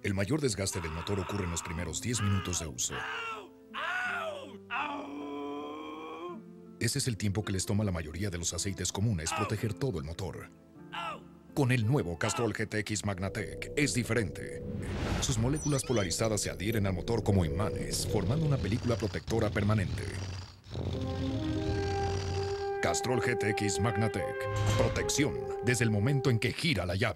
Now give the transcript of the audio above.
El mayor desgaste del motor ocurre en los primeros 10 minutos de uso. Ese es el tiempo que les toma a la mayoría de los aceites comunes proteger todo el motor. Con el nuevo Castrol GTX Magnatec es diferente. Sus moléculas polarizadas se adhieren al motor como imanes, formando una película protectora permanente. Castrol GTX Magnatec. Protección desde el momento en que gira la llave.